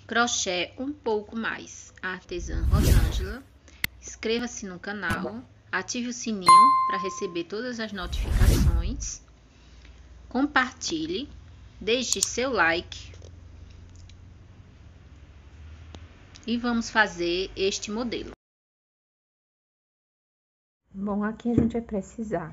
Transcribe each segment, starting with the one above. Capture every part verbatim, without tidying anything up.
Crochê um pouco mais, a artesã Rosângela. Inscreva-se no canal, ative o sininho para receber todas as notificações, compartilhe, deixe seu like e vamos fazer este modelo. Bom, aqui a gente vai precisar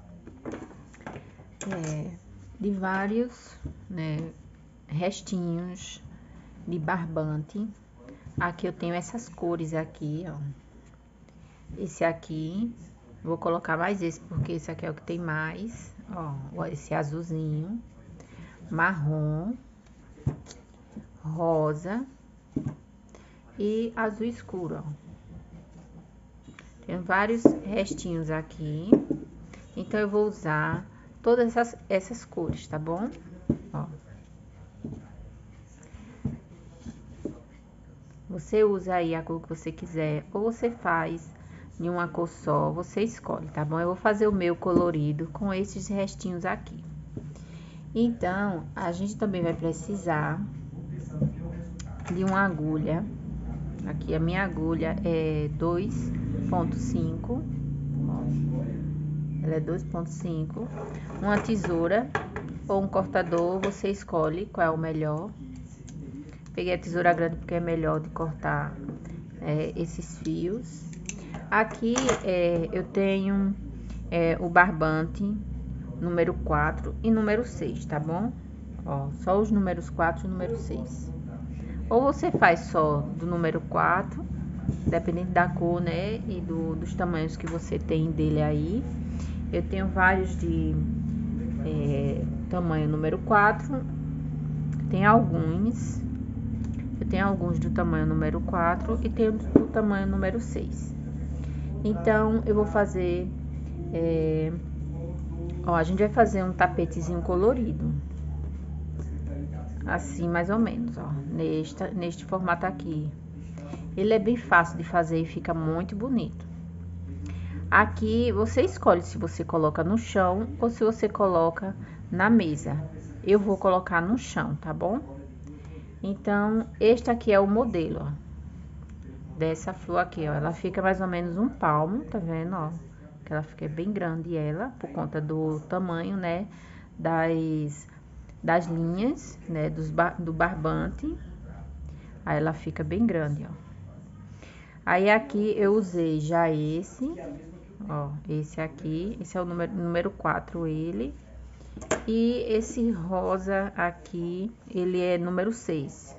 é, de vários, né, restinhos de barbante. Aqui eu tenho essas cores aqui, ó. Esse aqui, vou colocar mais esse, porque esse aqui é o que tem mais, ó. Esse azulzinho, marrom, rosa e azul escuro, ó. Tem vários restinhos aqui, então eu vou usar todas essas, essas cores, tá bom? Ó. Você usa aí a cor que você quiser, ou você faz em uma cor só, você escolhe, tá bom? Eu vou fazer o meu colorido com esses restinhos aqui. Então, a gente também vai precisar de uma agulha. Aqui a minha agulha é dois ponto cinco, ela é dois ponto cinco. Uma tesoura ou um cortador, você escolhe qual é o melhor. Peguei a tesoura grande porque é melhor de cortar é, esses fios. Aqui é, eu tenho é, o barbante número quatro e número seis, tá bom? Ó, só os números quatro e número seis. Ou você faz só do número quatro, dependendo da cor, né? E do, dos tamanhos que você tem dele aí. Eu tenho vários de é, tamanho número quatro. Tem alguns. Eu tenho alguns do tamanho número quatro e tenho do tamanho número seis. Então, eu vou fazer... É, ó, a gente vai fazer um tapetezinho colorido. Assim, mais ou menos, ó. Neste, neste formato aqui. Ele é bem fácil de fazer e fica muito bonito. Aqui, você escolhe se você coloca no chão ou se você coloca na mesa. Eu vou colocar no chão, tá bom? Então, este aqui é o modelo, ó. Dessa flor aqui, ó. Ela fica mais ou menos um palmo, tá vendo, ó? Que ela fica bem grande, ela, por conta do tamanho, né? Das, das linhas, né? Dos, do barbante. Aí, ela fica bem grande, ó. Aí, aqui, eu usei já esse, ó. Esse aqui, esse é o número, número quatro, ele. E esse rosa aqui, ele é número seis.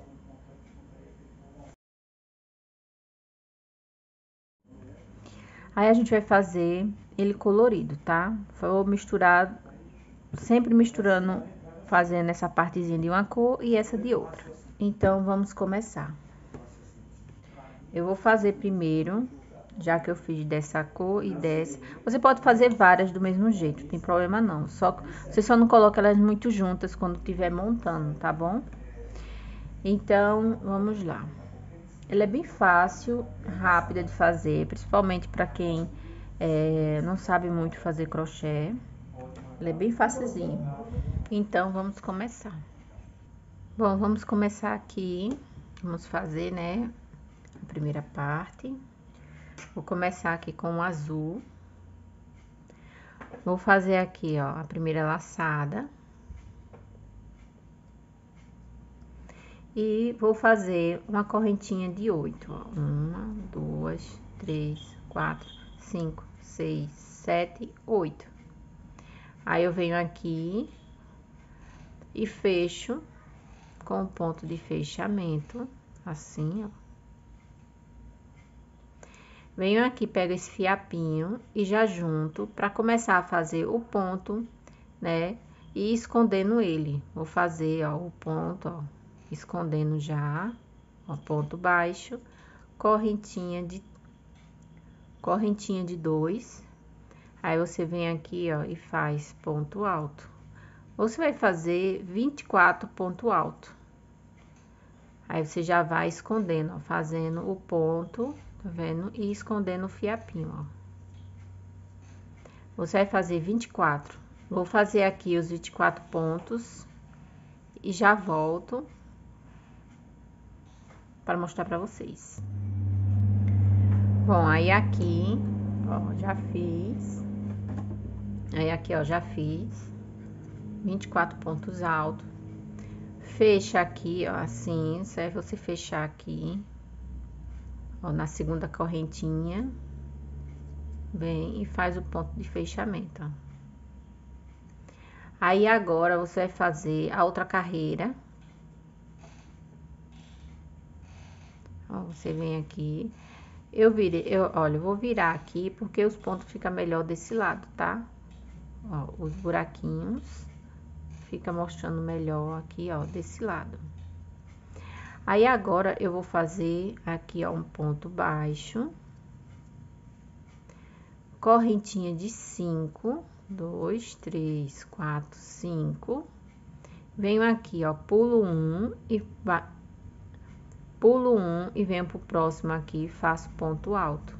Aí, a gente vai fazer ele colorido, tá? Vou misturar, sempre misturando, fazendo essa partezinha de uma cor e essa de outra. Então, vamos começar. Eu vou fazer primeiro, já que eu fiz dessa cor e dessa. Você pode fazer várias do mesmo jeito, não tem problema não. Só, você só não coloca elas muito juntas quando estiver montando, tá bom? Então, vamos lá. Ela é bem fácil, rápida de fazer, principalmente para quem é, não sabe muito fazer crochê. Ela é bem facilzinho. Então, vamos começar. Bom, vamos começar aqui. Vamos fazer, né, a primeira parte. Vou começar aqui com o azul. Vou fazer aqui, ó, a primeira laçada. E vou fazer uma correntinha de oito, ó. Uma, duas, três, quatro, cinco, seis, sete, oito. Aí, eu venho aqui e fecho com o ponto de fechamento, assim, ó. Venho aqui, pego esse fiapinho e já junto pra começar a fazer o ponto, né? E escondendo ele. Vou fazer, ó, o ponto, ó, escondendo já, ó, ponto baixo, correntinha de correntinha de dois. Aí, você vem aqui, ó, e faz ponto alto. Você vai fazer vinte e quatro ponto alto. Aí, você já vai escondendo, ó, fazendo o ponto, tá vendo? E escondendo o fiapinho, ó. Você vai fazer vinte e quatro. Vou fazer aqui os vinte e quatro pontos e já volto para mostrar para vocês. Bom, aí aqui, ó, já fiz. Aí aqui, ó, já fiz vinte e quatro pontos altos. Fecha aqui, ó, assim, serve você fechar aqui, ó, na segunda correntinha. Vem e faz o ponto de fechamento, ó. Aí agora você vai fazer a outra carreira. Ó, você vem aqui. Eu virei, eu, olha, eu vou virar aqui porque os pontos ficam melhor desse lado, tá? Ó, os buraquinhos fica mostrando melhor aqui, ó, desse lado. Aí agora eu vou fazer aqui, ó, um ponto baixo. Correntinha de cinco, dois, três, quatro, cinco. Venho aqui, ó, pulo um e pulo um e venho pro próximo aqui, faço ponto alto.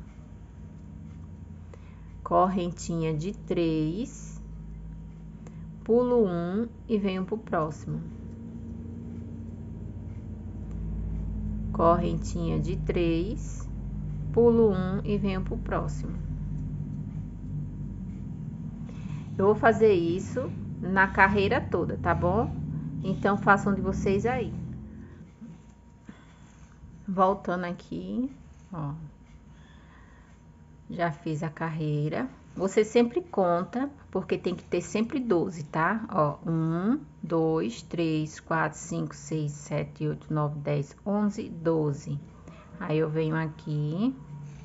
Correntinha de três, pulo um e venho pro próximo. Correntinha de três, pulo um e venho pro próximo. Eu vou fazer isso na carreira toda, tá bom? Então, façam de vocês aí. Voltando aqui, ó. Já fiz a carreira. Você sempre conta, porque tem que ter sempre doze, tá? Ó, um, dois, três, quatro, cinco, seis, sete, oito, nove, dez, onze, doze. Aí, eu venho aqui.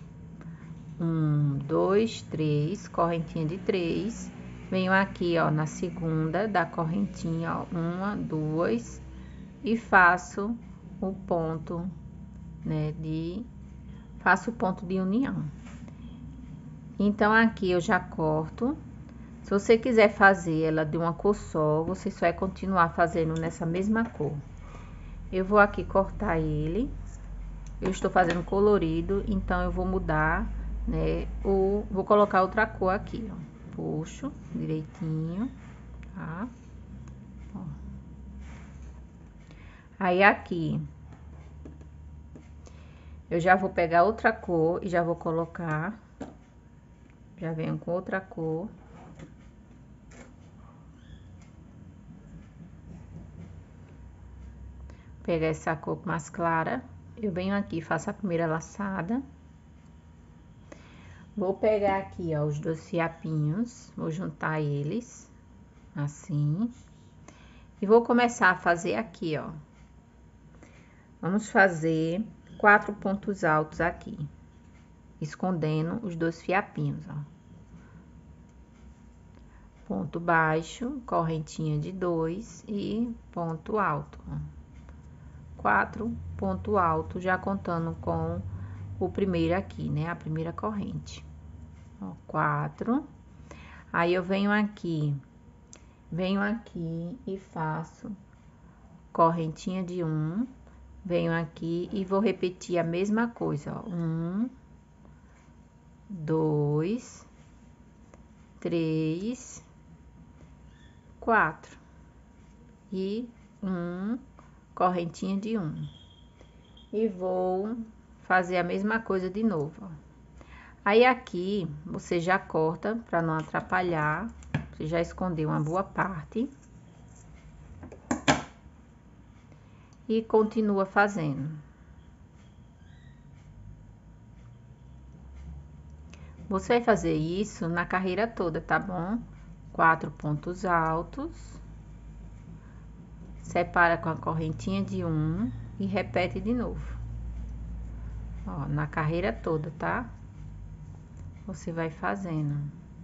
Um, dois, três, correntinha de três. Venho aqui, ó, na segunda da correntinha, ó, uma, duas, e faço o ponto, né, de... Faço o ponto de união. Então, aqui eu já corto. Se você quiser fazer ela de uma cor só, você só vai continuar fazendo nessa mesma cor. Eu vou aqui cortar ele. Eu estou fazendo colorido, então eu vou mudar, né, o... Vou colocar outra cor aqui, ó. Puxo direitinho, tá? Ó. Aí, aqui, eu já vou pegar outra cor e já vou colocar. Já venho com outra cor. Pegar essa cor mais clara. Eu venho aqui, faço a primeira laçada. Vou pegar aqui, ó, os dois fiapinhos, vou juntar eles, assim. E vou começar a fazer aqui, ó. Vamos fazer quatro pontos altos aqui, escondendo os dois fiapinhos, ó. Ponto baixo, correntinha de dois e ponto alto, ó. Quatro ponto alto, já contando com o primeiro aqui, né? A primeira corrente. Ó, quatro. Aí, eu venho aqui, venho aqui e faço correntinha de um, venho aqui e vou repetir a mesma coisa, ó. Um, dois, três, quatro. E um, correntinha de um. E vou fazer a mesma coisa de novo, ó. Aí, aqui, você já corta para não atrapalhar. Você já escondeu uma boa parte. E continua fazendo. Você vai fazer isso na carreira toda, tá bom? Quatro pontos altos. Separa com a correntinha de um e repete de novo. Ó, na carreira toda, tá? Você vai fazendo.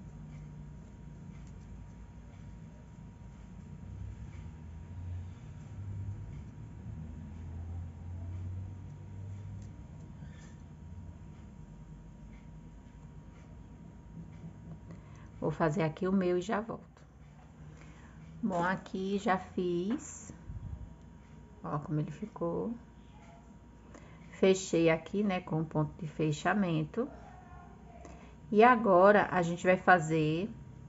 Vou fazer aqui o meu e já volto. Bom, aqui já fiz. Ó, como ele ficou. Fechei aqui, né, com o ponto de fechamento. E agora, a gente vai fazer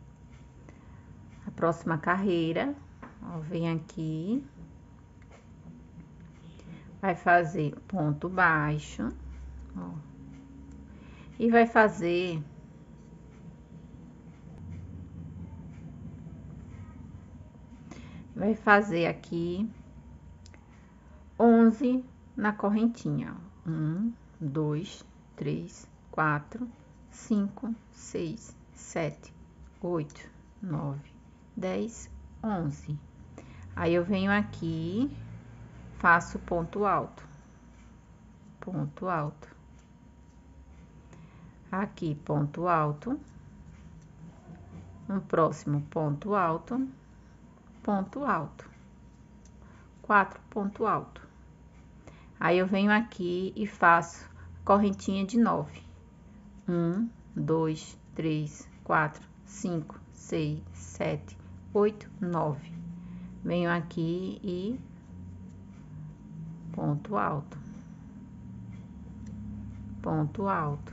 a próxima carreira. Ó, vem aqui. vai fazer ponto baixo, ó, e vai fazer vai fazer aqui onze na correntinha, ó. Um, dois, três, quatro, cinco, seis, sete, oito, nove, dez, onze. Aí eu venho aqui, faço ponto alto, ponto alto, aqui ponto alto, no próximo ponto alto, ponto alto, quatro ponto alto. Aí eu venho aqui e faço correntinha de nove. Um, dois, três, quatro, cinco, seis, sete, oito, nove. Venho aqui e ponto alto, ponto alto.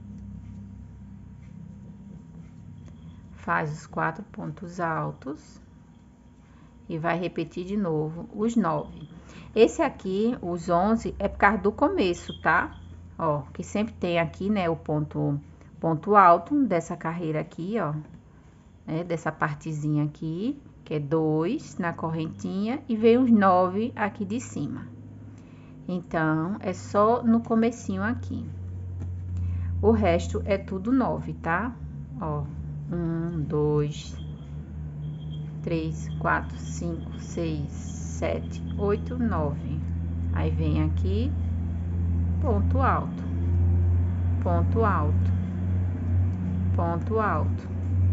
Faz os quatro pontos altos e vai repetir de novo os nove. Esse aqui, os onze, é por causa do começo, tá? Ó, que sempre tem aqui, né, o ponto, ponto alto dessa carreira aqui, ó, né, dessa partezinha aqui, que é dois na correntinha, e vem os nove aqui de cima. Então, é só no comecinho aqui. O resto é tudo nove, tá? Ó, um, dois, três, quatro, cinco, seis, sete, oito, nove. Aí vem aqui, ponto alto, ponto alto, ponto alto,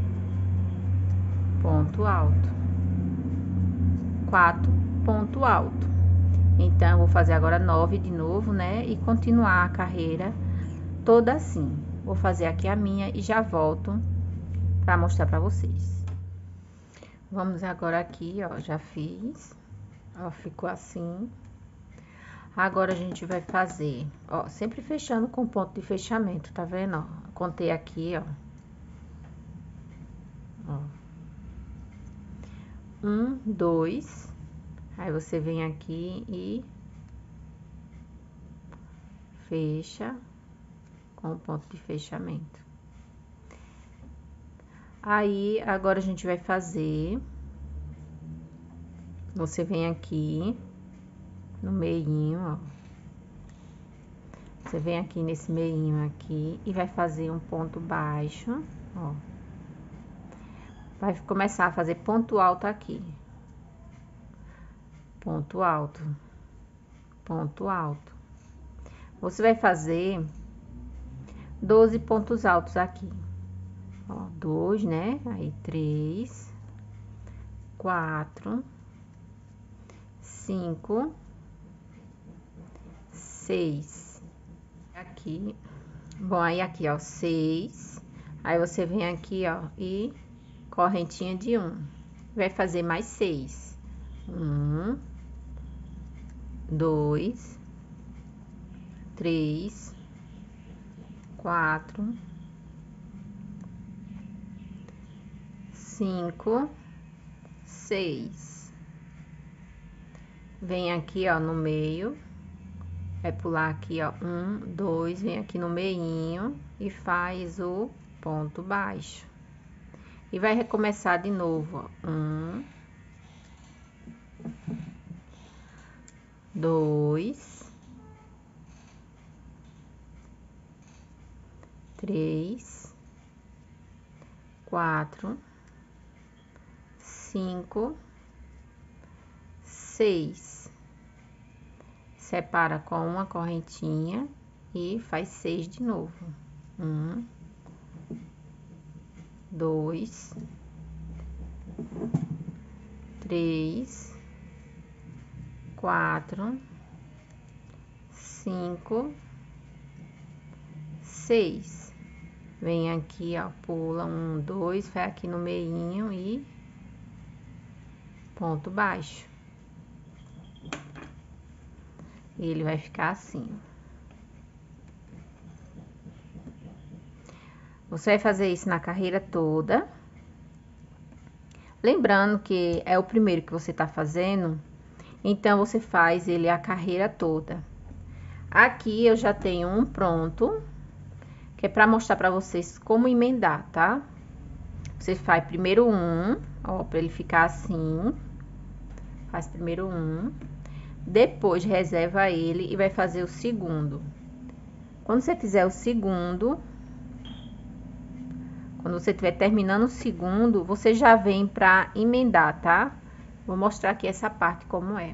ponto alto, quatro, ponto alto. Então, eu vou fazer agora nove de novo, né? E continuar a carreira toda assim. Vou fazer aqui a minha e já volto pra mostrar pra vocês. Vamos agora aqui, ó, já fiz. Ó, ficou assim. Agora, a gente vai fazer, ó, sempre fechando com ponto de fechamento, tá vendo, ó? Contei aqui, ó. Ó. Um, dois. Aí, você vem aqui e fecha com o ponto de fechamento. Aí, agora, a gente vai fazer... Você vem aqui no meinho, ó. Você vem aqui nesse meinho aqui e vai fazer um ponto baixo, ó. Vai começar a fazer ponto alto aqui. Ponto alto. Ponto alto. Você vai fazer doze pontos altos aqui. Ó, dois, né? Aí, três, quatro, cinco, seis. Aqui, bom, aí aqui, ó, seis. Aí, você vem aqui, ó, e correntinha de um. Vai fazer mais seis. Um, dois, três, quatro, cinco, seis. Vem aqui, ó, no meio, vai pular aqui, ó, um, dois, vem aqui no meinho e faz o ponto baixo. E vai recomeçar de novo, ó, um, dois, três, quatro, cinco, seis. Separa com uma correntinha e faz seis de novo. Um, dois, três, quatro, cinco, seis. Vem aqui, ó, pula um, dois, vai aqui no meinho e ponto baixo. Ele vai ficar assim. Você vai fazer isso na carreira toda. Lembrando que é o primeiro que você tá fazendo, Então, você faz ele a carreira toda. Aqui eu já tenho um pronto, que é para mostrar para vocês como emendar, tá? Você faz primeiro um, ó, para ele ficar assim. Faz primeiro um, depois reserva ele e vai fazer o segundo. Quando você fizer o segundo, quando você estiver terminando o segundo, você já vem para emendar, tá? Vou mostrar aqui essa parte como é.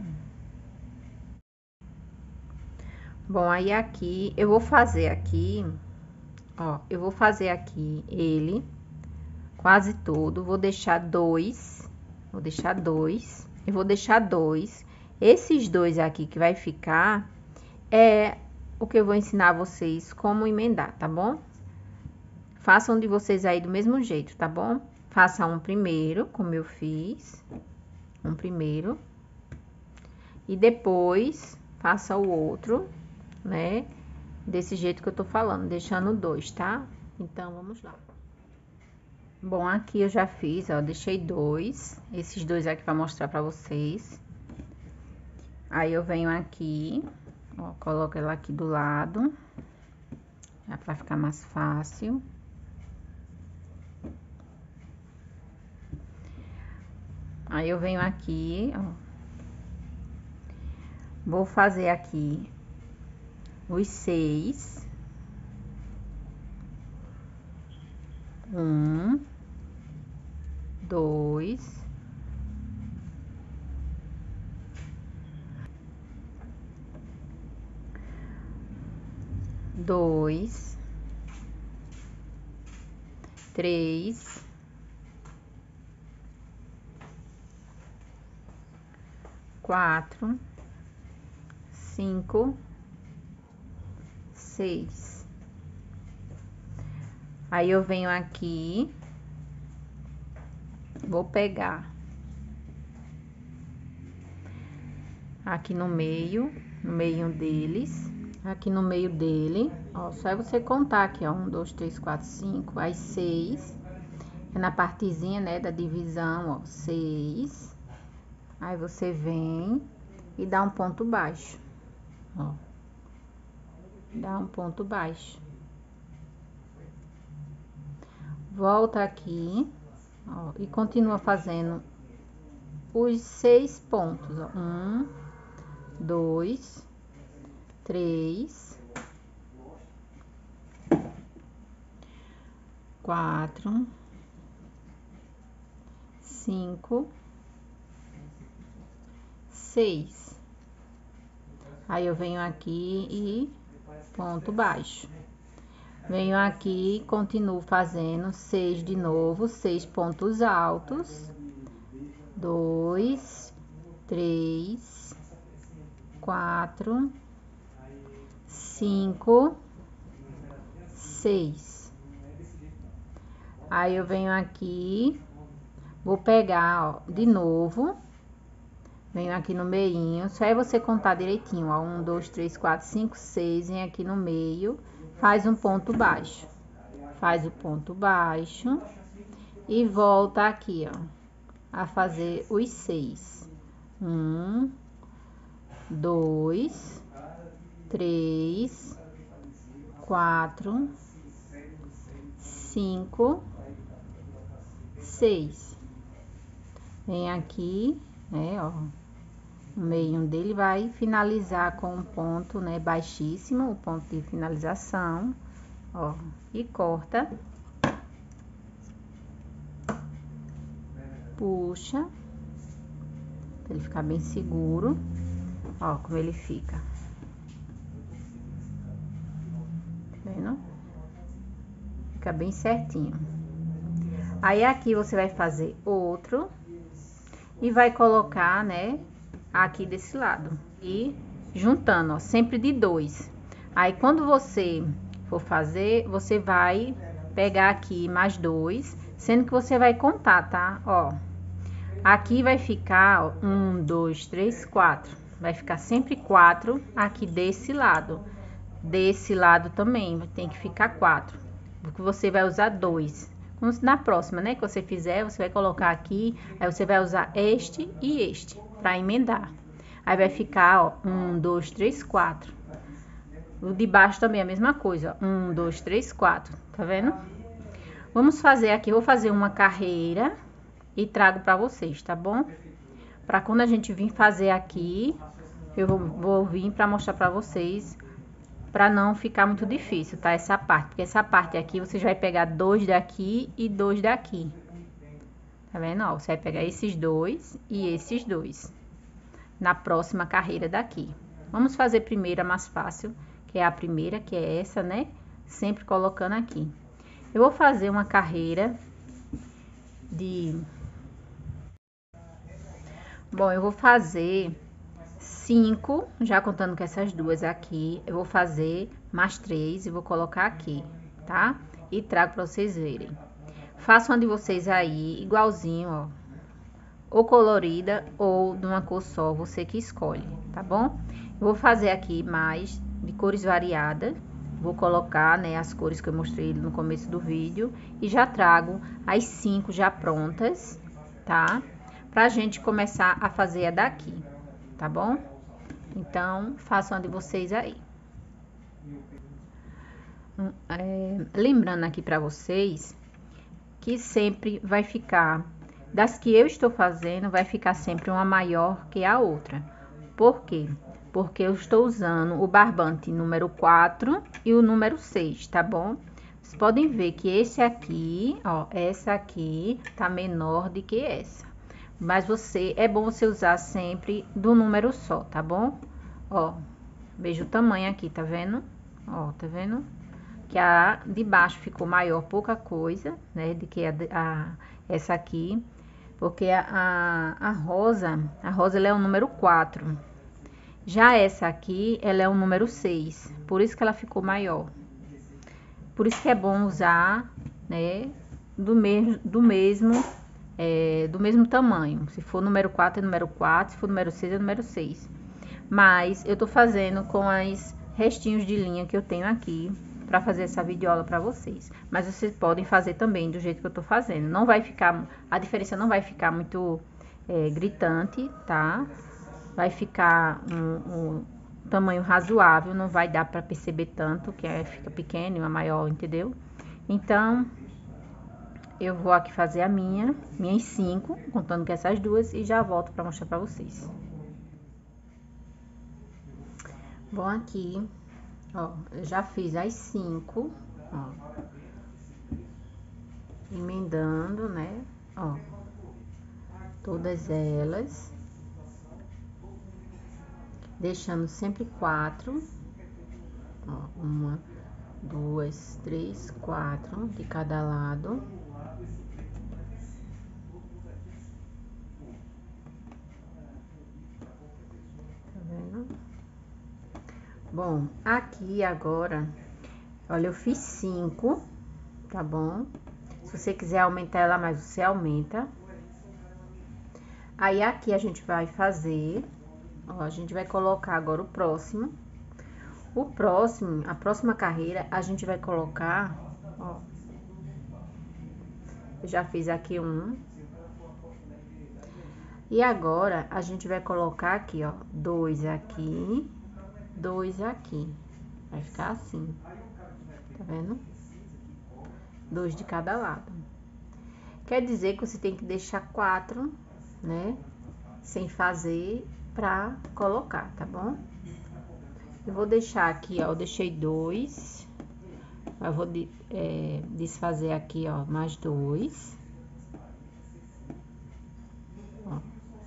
Bom, aí aqui, eu vou fazer aqui, ó, eu vou fazer aqui ele quase todo, vou deixar dois, vou deixar dois, eu vou deixar dois, esses dois aqui que vai ficar, é o que eu vou ensinar vocês como emendar, tá bom? Façam de vocês aí do mesmo jeito, tá bom? Faça um primeiro, como eu fiz, um primeiro, e depois faça o outro, né? Desse jeito que eu tô falando, deixando dois, tá? Então, vamos lá. Bom, aqui eu já fiz, ó, deixei dois, esses dois aqui pra mostrar pra vocês. Aí, eu venho aqui, ó, coloco ela aqui do lado, já pra ficar mais fácil. Aí, eu venho aqui, ó, vou fazer aqui os seis. Um, dois, dois, três, quatro, cinco, seis. Aí, eu venho aqui, vou pegar aqui no meio, no meio deles, aqui no meio dele, ó, só é você contar aqui, ó, um, dois, três, quatro, cinco, aí seis, é na partezinha, né, da divisão, ó, seis, aí você vem e dá um ponto baixo, ó, dá um ponto baixo. Volta aqui, ó, e continua fazendo os seis pontos, ó. Um, dois, três, quatro, cinco, seis. Aí, eu venho aqui e ponto baixo. Venho aqui, continuo fazendo seis de novo, seis pontos altos, dois, três, quatro, cinco, seis. Aí, eu venho aqui, vou pegar, ó, de novo, venho aqui no meinho, só é você contar direitinho, ó, um, dois, três, quatro, cinco, seis, vem aqui no meio, faz um ponto baixo, faz o ponto baixo e volta aqui, ó, a fazer os seis. Um, dois, três, quatro, cinco, seis. Vem aqui, né, ó, o meio dele vai finalizar com um ponto, né, baixíssimo, o ponto de finalização, ó, e corta, puxa, pra ele ficar bem seguro, ó, como ele fica, tá vendo? Fica bem certinho. Aí, aqui você vai fazer outro e vai colocar, né, aqui desse lado e juntando, ó, sempre de dois. Aí, quando você for fazer, você vai pegar aqui mais dois, sendo que você vai contar, tá? Ó, aqui vai ficar, ó, um, dois, três, quatro. Vai ficar sempre quatro aqui desse lado. Desse lado também tem que ficar quatro, porque você vai usar dois. Na próxima, né, que você fizer, você vai colocar aqui, aí você vai usar este e este para emendar. Aí vai ficar, ó, um, dois, três, quatro. O de baixo também é a mesma coisa, ó. Um, dois, três, quatro. Tá vendo? Vamos fazer aqui, eu vou fazer uma carreira e trago pra vocês, tá bom? Pra quando a gente vir fazer aqui, eu vou, vou vir pra mostrar pra vocês, pra não ficar muito difícil, tá? Essa parte, porque essa parte aqui, você vai pegar dois daqui e dois daqui. Tá vendo? Ó, você vai pegar esses dois e esses dois na próxima carreira daqui. Vamos fazer primeiro a mais fácil, que é a primeira, que é essa, né? Sempre colocando aqui. Eu vou fazer uma carreira de... Bom, eu vou fazer cinco, já contando com essas duas aqui. Eu vou fazer mais três e vou colocar aqui, tá? E trago pra vocês verem. Façam uma de vocês aí, igualzinho, ó. Ou colorida ou de uma cor só, você que escolhe, tá bom? Eu vou fazer aqui mais de cores variadas. Vou colocar, né, as cores que eu mostrei no começo do vídeo. E já trago as cinco já prontas, tá? Pra gente começar a fazer a daqui, tá bom? Então, façam a de vocês aí. É, lembrando aqui pra vocês que sempre vai ficar, das que eu estou fazendo, vai ficar sempre uma maior que a outra. Por quê? Porque eu estou usando o barbante número quatro e o número seis, tá bom? Vocês podem ver que esse aqui, ó, essa aqui tá menor do que essa. Mas você, é bom você usar sempre do número só, tá bom? Ó, veja o tamanho aqui, tá vendo? Ó, tá vendo? Que a de baixo ficou maior, pouca coisa, né, do que a, a essa aqui, porque a, a, a rosa, a rosa ela é o número quatro, já essa aqui, ela é o número seis, por isso que ela ficou maior. Por isso que é bom usar, né, do mesmo, do mesmo, é, do mesmo tamanho, se for número quatro é número quatro, se for número seis é número seis. Mas eu tô fazendo com as restinhos de linha que eu tenho aqui, para fazer essa videoaula para vocês. Mas vocês podem fazer também do jeito que eu tô fazendo. Não vai ficar, a diferença não vai ficar muito é, gritante, tá? Vai ficar um, um tamanho razoável, não vai dar para perceber tanto, que é, fica pequeno e uma maior, entendeu? Então, eu vou aqui fazer a minha, minhas cinco, contando com essas duas, e já volto para mostrar para vocês. Bom, aqui... Ó, eu já fiz as cinco, ó, emendando, né, ó, todas elas, deixando sempre quatro, ó, uma, duas, três, quatro de cada lado. Tá vendo? Bom, aqui agora, olha, eu fiz cinco, tá bom? Se você quiser aumentar ela mais, você aumenta. Aí, aqui a gente vai fazer, ó, a gente vai colocar agora o próximo. O próximo, a próxima carreira, a gente vai colocar, ó, eu já fiz aqui um. E agora, a gente vai colocar aqui, ó, dois aqui, dois aqui. Vai ficar assim, tá vendo? Dois de cada lado. Quer dizer que você tem que deixar quatro, né? Sem fazer pra colocar, tá bom? Eu vou deixar aqui, ó, eu deixei dois. Eu vou é, desfazer aqui, ó, mais dois. Ó.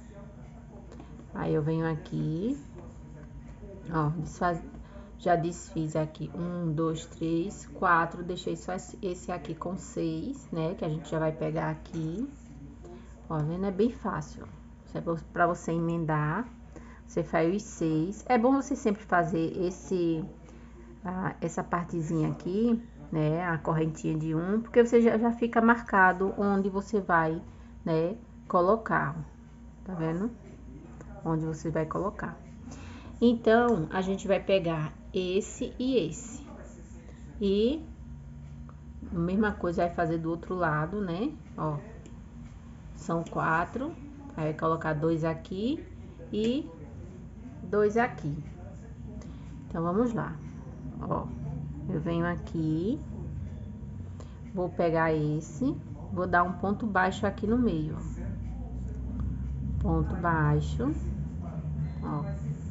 Aí eu venho aqui, ó, desfaz... já desfiz aqui um, dois, três, quatro, deixei só esse aqui com seis, né, que a gente já vai pegar aqui, ó, vendo, é bem fácil, é pra você emendar, você faz os seis, é bom você sempre fazer esse, ah, essa partezinha aqui, né, a correntinha de um, porque você já, já fica marcado onde você vai, né, colocar, tá vendo? Onde você vai colocar. Então, a gente vai pegar esse e esse. E a mesma coisa vai fazer do outro lado, né? Ó, são quatro. Aí vai colocar dois aqui e dois aqui. Então, vamos lá. Ó, eu venho aqui, vou pegar esse, vou dar um ponto baixo aqui no meio, ó. Ponto baixo, ó.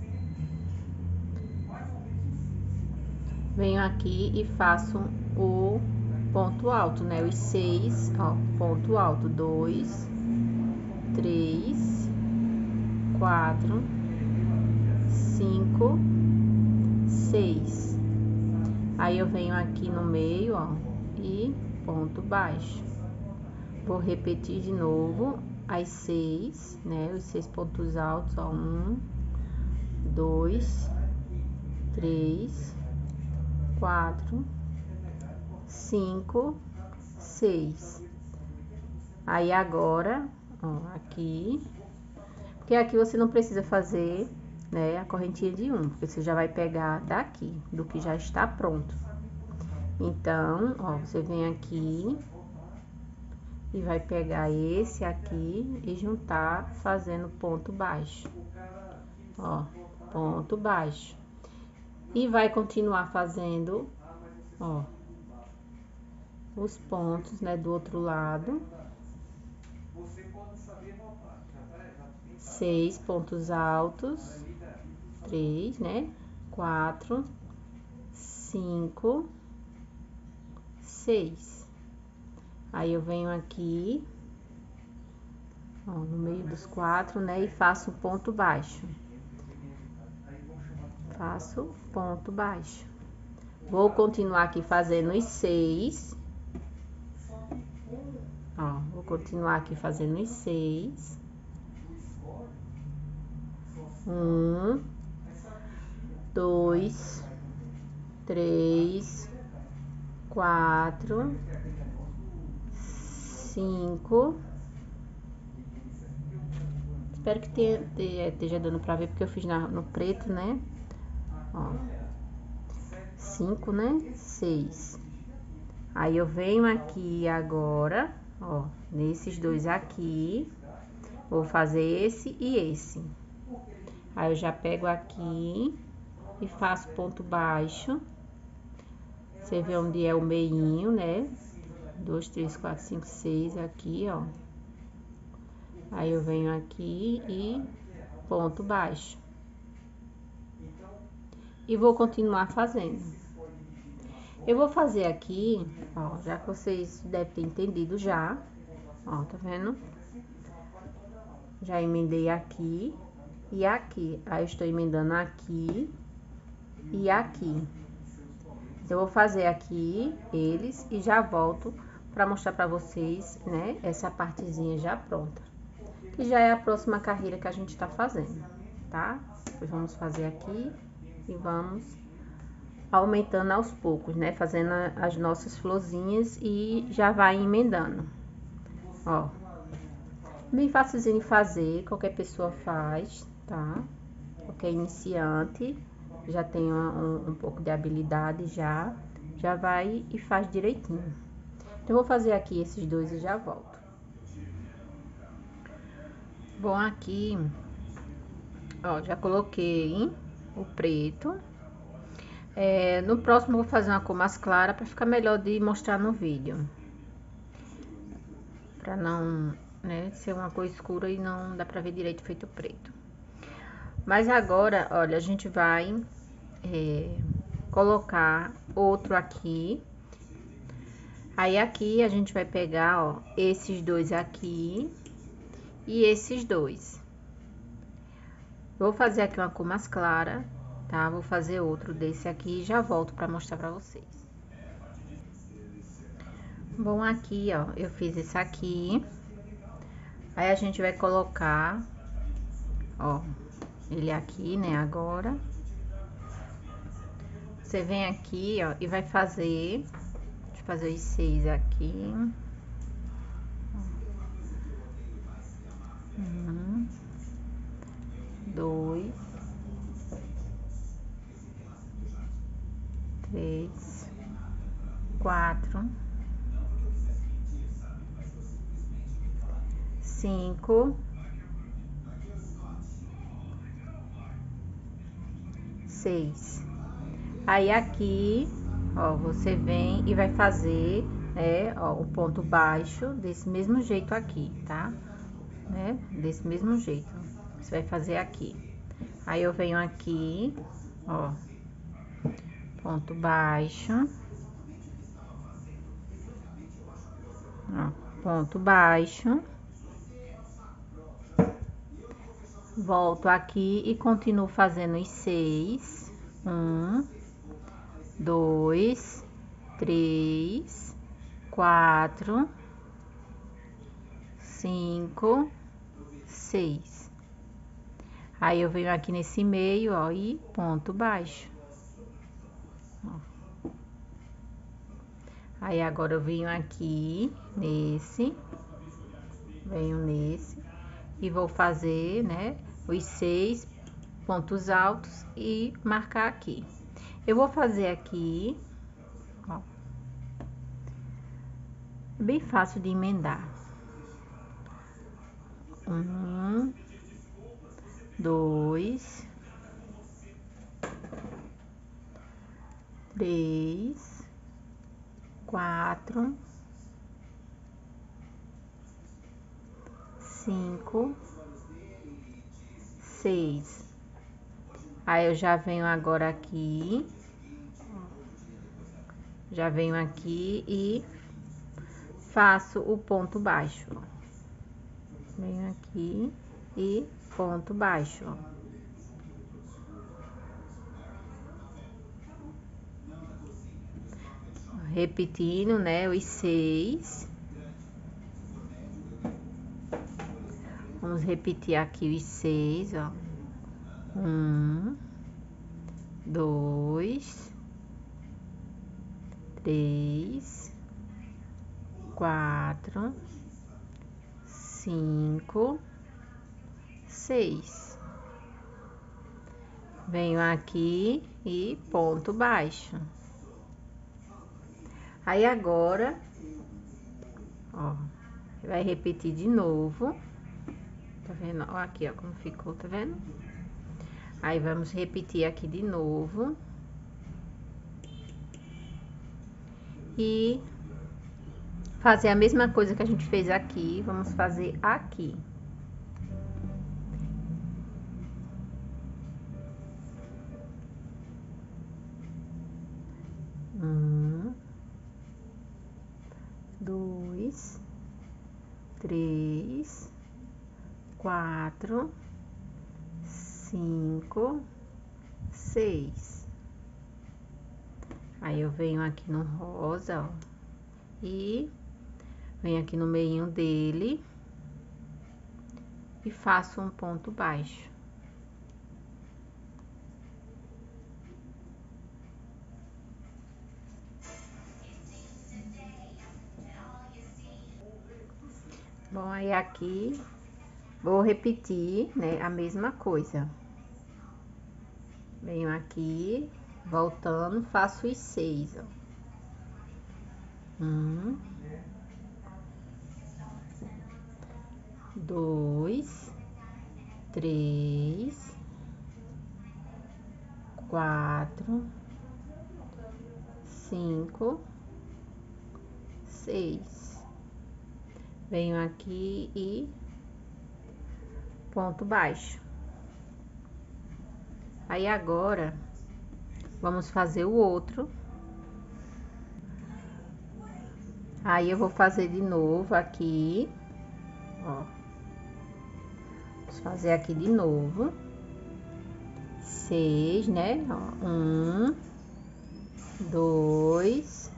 Venho aqui e faço o ponto alto, né? Os seis, ó, ponto alto, dois, três, quatro, cinco, seis. Aí eu venho aqui no meio, ó, e ponto baixo. Vou repetir de novo as seis, né? Os seis pontos altos, ó, um, dois, três, quatro, cinco, seis. Aí agora, ó, aqui, porque aqui você não precisa fazer, né, a correntinha de um, porque você já vai pegar daqui, do que já está pronto. Então, ó, você vem aqui e vai pegar esse aqui e juntar fazendo ponto baixo, ó, ponto baixo. E vai continuar fazendo, ó, os pontos, né, do outro lado. Seis pontos altos, três, né, quatro, cinco, seis. Aí eu venho aqui, ó, no meio dos quatro, né, e faço ponto baixo. Faço ponto baixo. Vou continuar aqui fazendo os seis. Ó, vou continuar aqui fazendo os seis. Um, dois, três, quatro, cinco. Espero que tenha, esteja dando pra ver, porque eu fiz na, no preto, né? Ó, cinco, né? Seis. Aí eu venho aqui agora, ó, nesses dois aqui, vou fazer esse e esse. Aí eu já pego aqui e faço ponto baixo. Você vê onde é o meinho, né? Dois, três, quatro, cinco, seis aqui, ó. Aí eu venho aqui e ponto baixo. E vou continuar fazendo. Eu vou fazer aqui, ó, já que vocês devem ter entendido já. Ó, tá vendo? Já emendei aqui e aqui. Aí eu estou emendando aqui e aqui. Eu vou fazer aqui eles e já volto para mostrar para vocês, né, essa partezinha já pronta. Que já é a próxima carreira que a gente tá fazendo, tá? Depois vamos fazer aqui e vamos aumentando aos poucos, né? Fazendo as nossas florzinhas e já vai emendando. Ó, bem facilzinho de fazer, qualquer pessoa faz, tá? Qualquer iniciante já tem um, um pouco de habilidade já, já vai e faz direitinho. Então, eu vou fazer aqui esses dois e já volto. Bom, aqui, ó, já coloquei o preto. É, no próximo eu vou fazer uma cor mais clara para ficar melhor de mostrar no vídeo. Pra não, né, ser uma cor escura e não dá pra ver direito feito preto. Mas agora, olha, a gente vai é, colocar outro aqui. Aí aqui a gente vai pegar, ó, esses dois aqui e esses dois. Vou fazer aqui uma cor mais clara, tá? Vou fazer outro desse aqui e já volto pra mostrar pra vocês. Bom, aqui, ó, eu fiz esse aqui. Aí a gente vai colocar, ó, ele aqui, né, agora. Você vem aqui, ó, e vai fazer, deixa eu fazer os seis aqui. Um, dois, três, quatro, cinco, seis. Aí aqui, ó, você vem e vai fazer, né, ó, o ponto baixo desse mesmo jeito aqui, tá? Né? Desse mesmo jeito, você vai fazer aqui. Aí eu venho aqui, ó, ponto baixo, ó, ponto baixo, volto aqui e continuo fazendo os seis. Um, dois, três, quatro, cinco, seis. Aí eu venho aqui nesse meio, ó, e ponto baixo. Ó. Aí agora eu venho aqui nesse, venho nesse e vou fazer, né, os seis pontos altos e marcar aqui. Eu vou fazer aqui, ó, bem fácil de emendar. Um, dois, três, quatro, cinco, seis. Aí eu já venho agora aqui, já venho aqui e faço o ponto baixo, ó. Venho aqui e ponto baixo, ó. Repetindo, né, os seis. Vamos repetir aqui os seis, ó. Um, dois, três, quatro, cinco, seis. Venho aqui e ponto baixo. Aí agora, ó, vai repetir de novo. Tá vendo? Ó, aqui, ó, como ficou, tá vendo? Aí vamos repetir aqui de novo. E fazer a mesma coisa que a gente fez aqui, vamos fazer aqui. Um, dois, três, quatro, cinco, seis. Aí eu venho aqui no rosa, ó, e venho aqui no meio dele e faço um ponto baixo. Bom, aí aqui vou repetir, né, a mesma coisa. Venho aqui, voltando, faço os seis, ó. Um, dois, três, quatro, cinco, seis. Venho aqui e ponto baixo. Aí agora vamos fazer o outro. Aí eu vou fazer de novo aqui, ó. Vamos fazer aqui de novo. Seis, né? Ó, um, dois,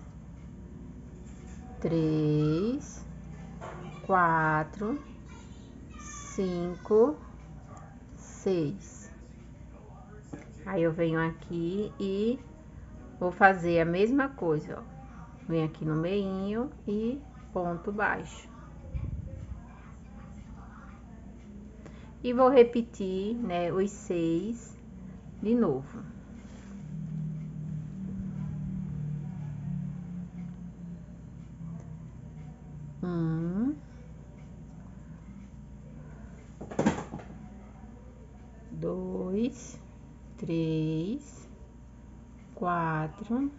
três, quatro, cinco, seis. Aí eu venho aqui e vou fazer a mesma coisa, ó. Venho aqui no meinho e ponto baixo. E vou repetir, né, os seis de novo. Um, dois, três, quatro,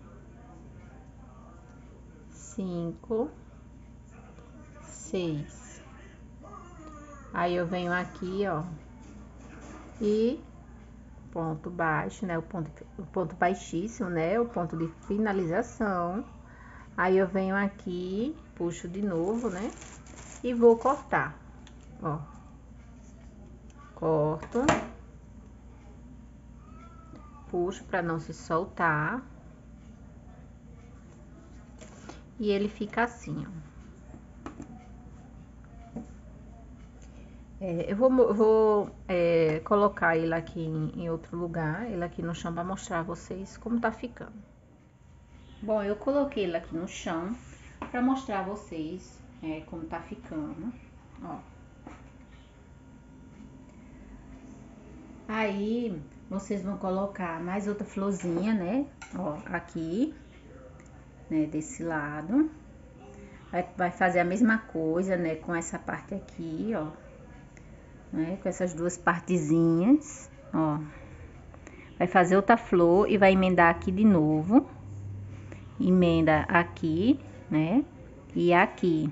cinco, seis. Aí eu venho aqui, ó, e ponto baixo, né? O ponto, o ponto baixíssimo, né? O ponto de finalização. Aí eu venho aqui, puxo de novo, né? E vou cortar, ó. Corto. Puxo para não se soltar. E ele fica assim, ó. É, eu vou, vou é, colocar ele aqui em, em outro lugar, ele aqui no chão, para mostrar a vocês como tá ficando. Bom, eu coloquei ele aqui no chão para mostrar a vocês é, como tá ficando, ó. Aí, vocês vão colocar mais outra florzinha, né? Ó, aqui, né, desse lado. Vai, vai fazer a mesma coisa, né, com essa parte aqui, ó. Né, com essas duas partezinhas, ó. Vai fazer outra flor e vai emendar aqui de novo. Emenda aqui, né, e aqui.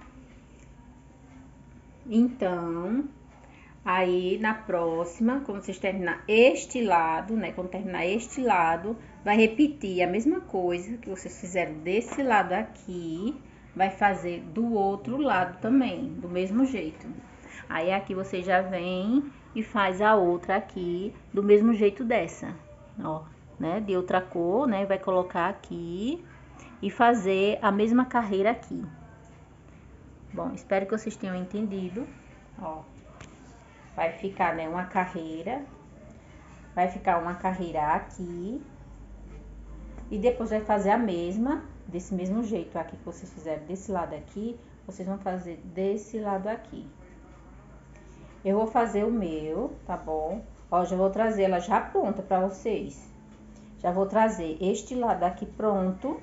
Então, aí na próxima, quando vocês terminar este lado, né, quando terminar este lado, vai repetir a mesma coisa que vocês fizeram desse lado aqui, vai fazer do outro lado também, do mesmo jeito. Aí aqui você já vem e faz a outra aqui do mesmo jeito dessa, ó, né, de outra cor, né, vai colocar aqui e fazer a mesma carreira aqui. Bom, espero que vocês tenham entendido, ó. Vai ficar, né, uma carreira, vai ficar uma carreira aqui, e depois vai fazer a mesma, desse mesmo jeito aqui que vocês fizeram desse lado aqui, vocês vão fazer desse lado aqui. Eu vou fazer o meu, tá bom? Ó, já vou trazer ela já pronta pra vocês. Já vou trazer este lado aqui pronto,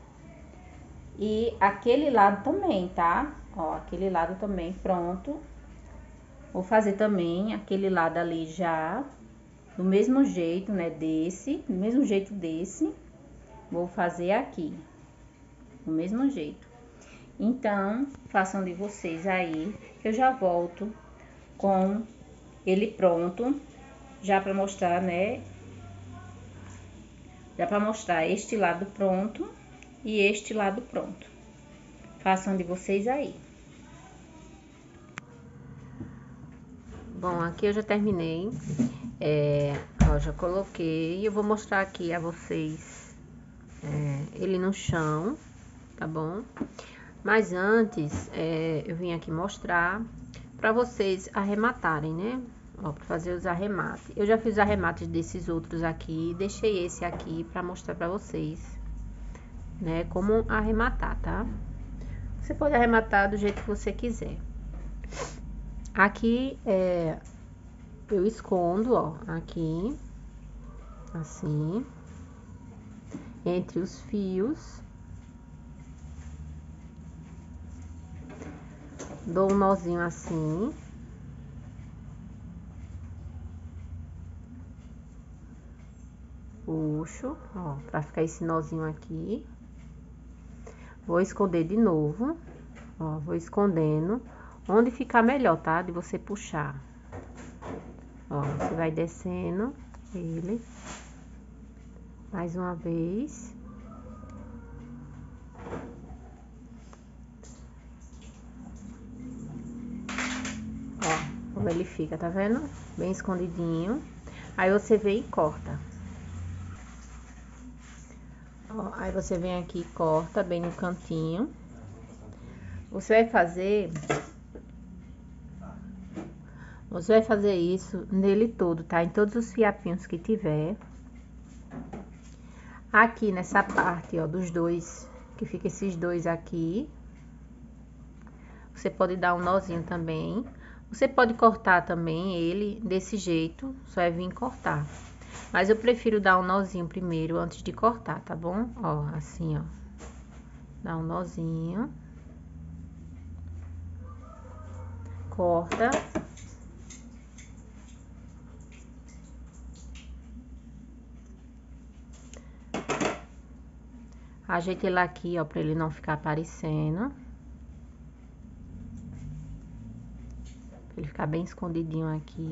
e aquele lado também, tá? Ó, aquele lado também pronto. Vou fazer também aquele lado ali já, do mesmo jeito, né, desse, do mesmo jeito desse. Vou fazer aqui, do mesmo jeito. Então, façam de vocês aí, que eu já volto com ele pronto, já para mostrar, né, já para mostrar este lado pronto e este lado pronto. Façam de vocês aí. Bom, aqui eu já terminei, é, ó, já coloquei, e eu vou mostrar aqui a vocês é, ele no chão, tá bom? Mas antes, é, eu vim aqui mostrar pra vocês arrematarem, né? Ó, pra fazer os arremates. Eu já fiz os arremates desses outros aqui, deixei esse aqui pra mostrar pra vocês, né? Como arrematar, tá? Você pode arrematar do jeito que você quiser. Aqui, é, eu escondo, ó, aqui, assim, entre os fios. Dou um nozinho assim. Puxo, ó, pra ficar esse nozinho aqui. Vou esconder de novo, ó, vou escondendo. Onde ficar melhor, tá? De você puxar. Ó, você vai descendo ele. Mais uma vez. Ó, como ele fica, tá vendo? Bem escondidinho. Aí você vem e corta. Ó, aí você vem aqui e corta bem no cantinho. Você vai fazer... Você vai fazer isso nele todo, tá? Em todos os fiapinhos que tiver. Aqui nessa parte, ó, dos dois, que fica esses dois aqui. Você pode dar um nozinho também. Você pode cortar também ele desse jeito, só é vir cortar. Mas eu prefiro dar um nozinho primeiro antes de cortar, tá bom? Ó, assim, ó. Dá um nozinho. Corta. Ajeita ele aqui, ó, pra ele não ficar aparecendo. Pra ele ficar bem escondidinho aqui.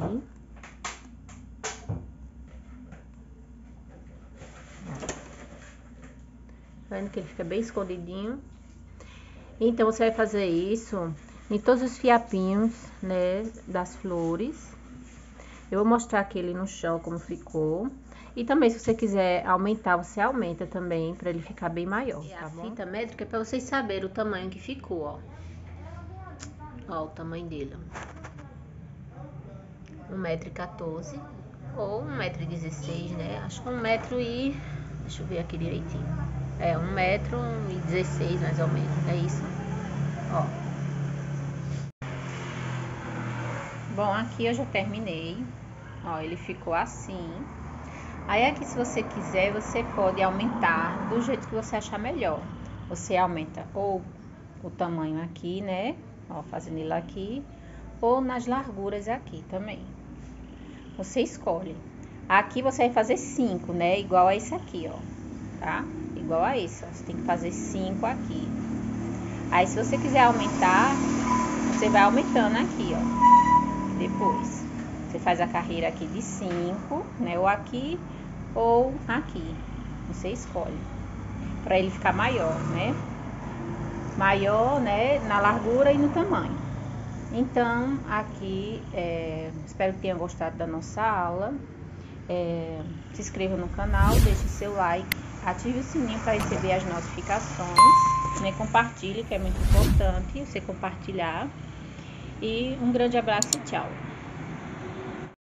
Tá vendo que ele fica bem escondidinho? Então, você vai fazer isso em todos os fiapinhos, né, das flores. Eu vou mostrar aqui ele no chão como ficou. E também, se você quiser aumentar, você aumenta também, pra ele ficar bem maior, tá bom? A fita métrica é pra vocês saberem o tamanho que ficou, ó. Ó, o tamanho dele, ó. um metro e quatorze ou um metro e dezesseis, né? Acho que um metro e... Deixa eu ver aqui direitinho. É, um metro e dezesseis, mais ou menos. É isso. Ó. Bom, aqui eu já terminei. Ó, ele ficou assim. Aí aqui, se você quiser, você pode aumentar do jeito que você achar melhor. Você aumenta ou o tamanho aqui, né? Ó, fazendo ele aqui. Ou nas larguras aqui também. Você escolhe. Aqui você vai fazer cinco, né? Igual a esse aqui, ó. Tá? Igual a esse, ó. Você tem que fazer cinco aqui. Aí, se você quiser aumentar, você vai aumentando aqui, ó. Depois. Você faz a carreira aqui de cinco, né? Ou aqui, ou aqui. Você escolhe. Pra ele ficar maior, né? Maior, né? Na largura e no tamanho. Então, aqui, é, espero que tenham gostado da nossa aula. É, se inscreva no canal, deixe seu like, ative o sininho para receber as notificações, né? Compartilhe, que é muito importante você compartilhar. E um grande abraço e tchau!